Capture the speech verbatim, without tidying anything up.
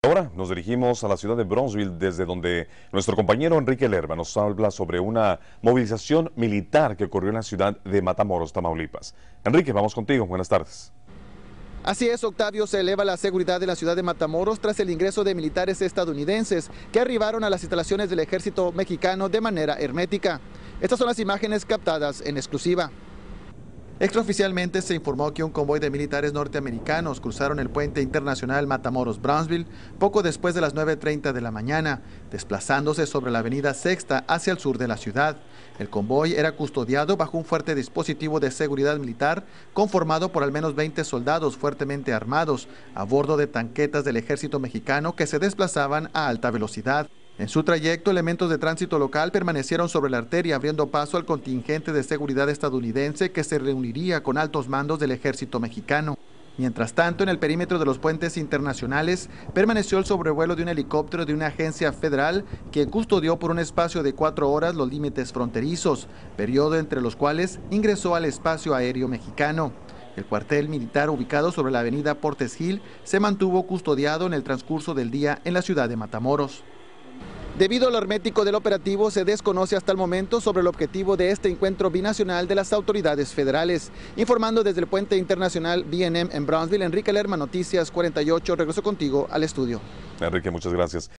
Ahora nos dirigimos a la ciudad de Brownsville, desde donde nuestro compañero Enrique Lerma nos habla sobre una movilización militar que ocurrió en la ciudad de Matamoros, Tamaulipas. Enrique, vamos contigo. Buenas tardes. Así es, Octavio, se eleva la seguridad de la ciudad de Matamoros tras el ingreso de militares estadounidenses que arribaron a las instalaciones del ejército mexicano de manera hermética. Estas son las imágenes captadas en exclusiva. Extraoficialmente se informó que un convoy de militares norteamericanos cruzaron el puente internacional Matamoros-Brownsville poco después de las nueve treinta de la mañana, desplazándose sobre la avenida Sexta hacia el sur de la ciudad. El convoy era custodiado bajo un fuerte dispositivo de seguridad militar conformado por al menos veinte soldados fuertemente armados a bordo de tanquetas del ejército mexicano que se desplazaban a alta velocidad. En su trayecto, elementos de tránsito local permanecieron sobre la arteria, abriendo paso al contingente de seguridad estadounidense que se reuniría con altos mandos del ejército mexicano. Mientras tanto, en el perímetro de los puentes internacionales, permaneció el sobrevuelo de un helicóptero de una agencia federal que custodió por un espacio de cuatro horas los límites fronterizos, periodo entre los cuales ingresó al espacio aéreo mexicano. El cuartel militar ubicado sobre la avenida Portes Gil se mantuvo custodiado en el transcurso del día en la ciudad de Matamoros. Debido a lo hermético del operativo, se desconoce hasta el momento sobre el objetivo de este encuentro binacional de las autoridades federales. Informando desde el puente internacional B and M en Brownsville, Enrique Lerma, Noticias cuarenta y ocho, regreso contigo al estudio. Enrique, muchas gracias.